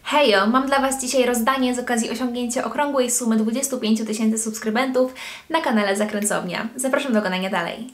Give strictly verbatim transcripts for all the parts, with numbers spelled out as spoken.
Hejo, mam dla Was dzisiaj rozdanie z okazji osiągnięcia okrągłej sumy dwudziestu pięciu tysięcy subskrybentów na kanale Zakręcownia. Zapraszam do oglądania dalej.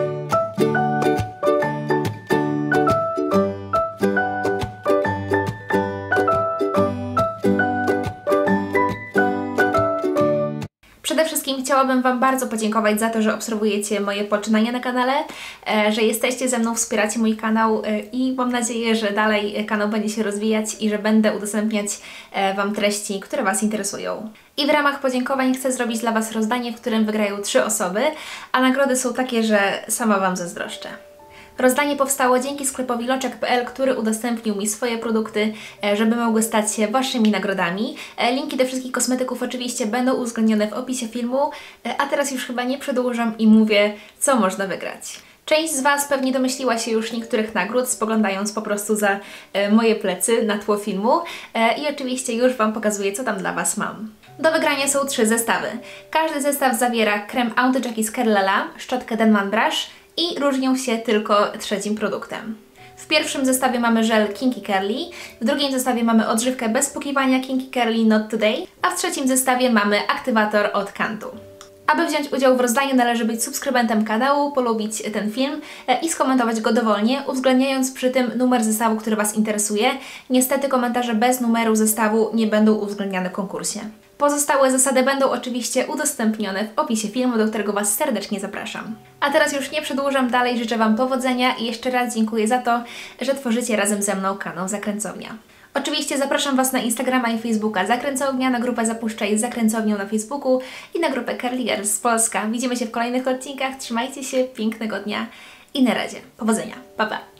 Przede wszystkim chciałabym Wam bardzo podziękować za to, że obserwujecie moje poczynania na kanale, że jesteście ze mną, wspieracie mój kanał i mam nadzieję, że dalej kanał będzie się rozwijać i że będę udostępniać Wam treści, które Was interesują. I w ramach podziękowań chcę zrobić dla Was rozdanie, w którym wygrają trzy osoby, a nagrody są takie, że sama Wam zazdroszczę. Rozdanie powstało dzięki sklepowi loczek kropka p l, który udostępnił mi swoje produkty, żeby mogły stać się Waszymi nagrodami. Linki do wszystkich kosmetyków oczywiście będą uwzględnione w opisie filmu, a teraz już chyba nie przedłużam i mówię, co można wygrać. Część z Was pewnie domyśliła się już niektórych nagród, spoglądając po prostu za moje plecy na tło filmu i oczywiście już Wam pokazuję, co tam dla Was mam. Do wygrania są trzy zestawy. Każdy zestaw zawiera krem Anti-Jackie z Kerlala, szczotkę Denman Brush i różnią się tylko trzecim produktem. W pierwszym zestawie mamy żel Kinky Curly, w drugim zestawie mamy odżywkę bez pukiwania Kinky Curly Not Today, a w trzecim zestawie mamy aktywator od Kantu. Aby wziąć udział w rozdaniu, należy być subskrybentem kanału, polubić ten film i skomentować go dowolnie, uwzględniając przy tym numer zestawu, który Was interesuje. Niestety komentarze bez numeru zestawu nie będą uwzględniane w konkursie. Pozostałe zasady będą oczywiście udostępnione w opisie filmu, do którego Was serdecznie zapraszam. A teraz już nie przedłużam dalej, życzę Wam powodzenia i jeszcze raz dziękuję za to, że tworzycie razem ze mną kanał Zakręcownia. Oczywiście zapraszam Was na Instagrama i Facebooka Zakręcownia, na grupę Zapuszczaj z Zakręcownią na Facebooku i na grupę Curly Girls z Polska. Widzimy się w kolejnych odcinkach, trzymajcie się, pięknego dnia i na razie. Powodzenia, pa pa!